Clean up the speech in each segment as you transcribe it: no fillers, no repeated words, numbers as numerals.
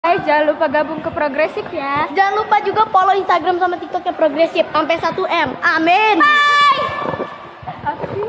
Jangan lupa gabung ke Progresif ya. Jangan lupa juga follow Instagram sama TikToknya Progresif sampai 1M. Amin. Bye. Apa sih?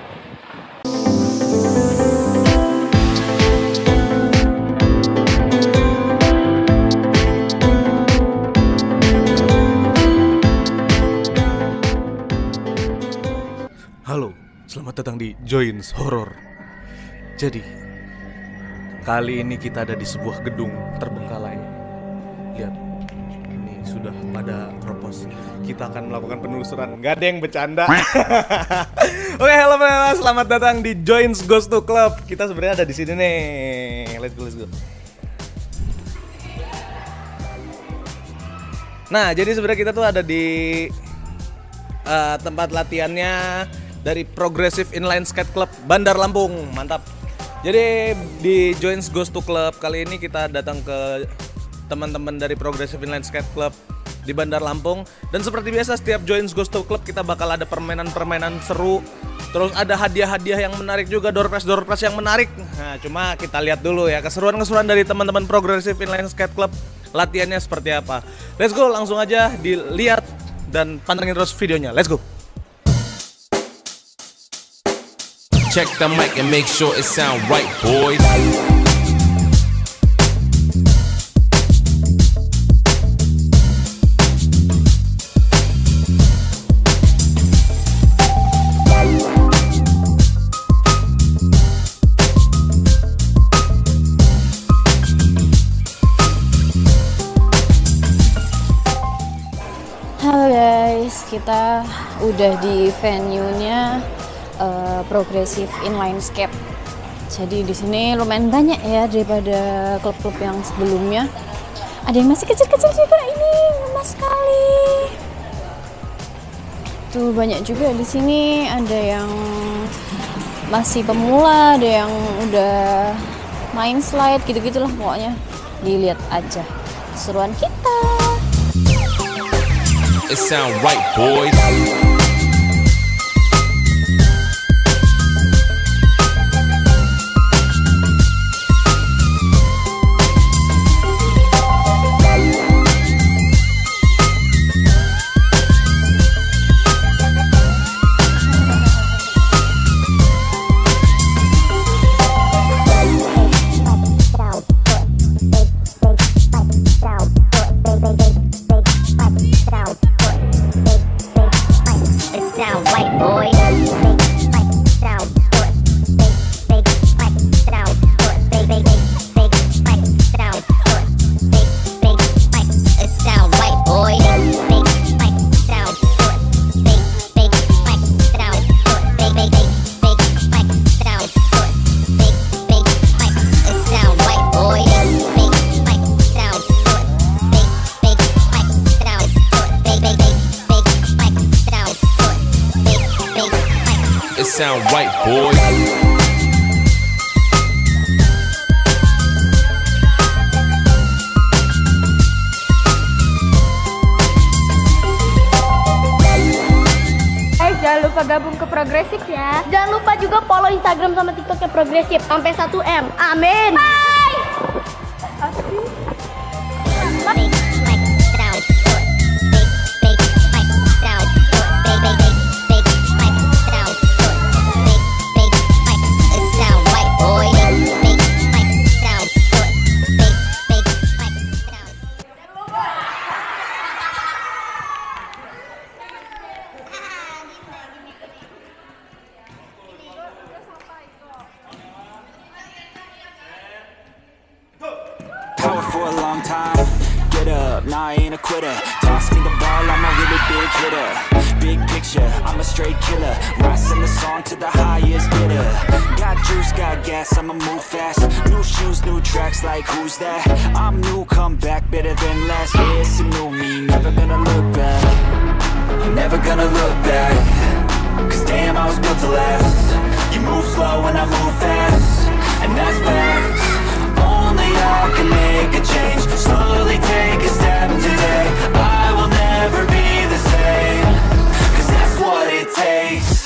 Halo, selamat datang di Joins Horror. Jadi, kali ini kita ada di sebuah gedung terbengkalai. Lihat, ini sudah pada propos. Kita akan melakukan penelusuran. Gak ada yang bercanda. Oke, halo teman-teman, selamat datang di Joins Ghost to Club. Kita sebenarnya ada di sini nih. Let's go. Nah, jadi sebenarnya kita tuh ada di tempat latihannya dari Progressive Inline Skate Club Bandar Lampung. Mantap. Jadi di Joins Ghost to Club kali ini kita datang ke teman-teman dari Progressive Inline Skate Club di Bandar Lampung. Dan seperti biasa setiap Joins Ghost to Club kita bakal ada permainan-permainan seru. Terus ada hadiah-hadiah yang menarik juga, door prize yang menarik. Nah, cuma kita lihat dulu ya keseruan-keseruan dari teman-teman Progressive Inline Skate Club. Latihannya seperti apa. Let's go, langsung aja dilihat dan pantengin terus videonya. Let's go. Check the mic and make sure it sound right, boys. Halo guys, kita udah di venue-nya Progressive Inline Skate. Jadi di sini lumayan banyak ya daripada klub-klub yang sebelumnya. Ada yang masih kecil-kecil juga, ini gemas sekali. Tuh banyak juga di sini, ada yang masih pemula, ada yang udah main slide gitu-gitulah pokoknya. Dilihat aja keseruan kita. It sound right, boys. Sound right, boys. Jangan lupa gabung ke Progresif ya. Jangan lupa juga follow Instagram sama TikToknya Progresif sampai 1M. Amin. Bye. Apa sih? Power for a long time, get up, nah I ain't a quitter. Toss me the ball, I'm a really big hitter. Big picture, I'm a straight killer. Rising the song to the highest bidder. Got juice, got gas, I'ma move fast. New shoes, new tracks, like who's that? I'm new, come back, better than last. Yeah, it's a new me, never gonna look back. Never gonna look back. Cause damn, I was built to last. You move slow and I move fast, and that's facts. Only I can make a change. Slowly take a step today. I will never be the same. Cause that's what it takes.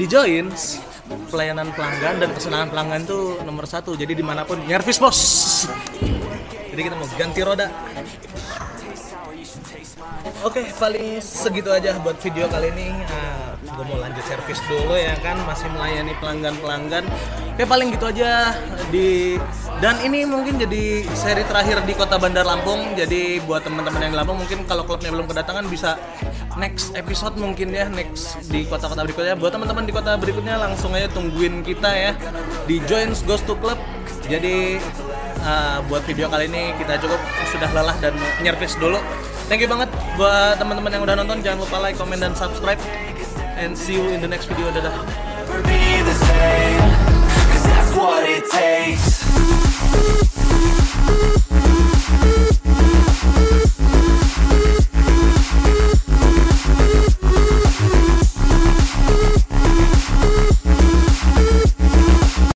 di Joins, pelayanan pelanggan dan kesenangan pelanggan tuh nomor 1. Jadi dimanapun nyervis bos. Jadi kita mau ganti roda. Oke, paling segitu aja buat video kali ini. Gue mau lanjut servis dulu ya kan, masih melayani pelanggan-pelanggan. Oke, paling gitu aja dan ini mungkin jadi seri terakhir di Kota Bandar Lampung. Jadi buat teman-teman yang di Lampung mungkin kalau klubnya belum kedatangan bisa next episode mungkin ya, next di kota-kota berikutnya. Buat teman-teman di kota berikutnya langsung aja tungguin kita ya di Joins Goes to Club. Jadi buat video kali ini kita cukup sudah lelah dan nyervis dulu. Thank you banget buat teman-teman yang udah nonton. Jangan lupa like, comment, dan subscribe. And see you in the next video. Dadah. Be the same, 'cause that's what it takes.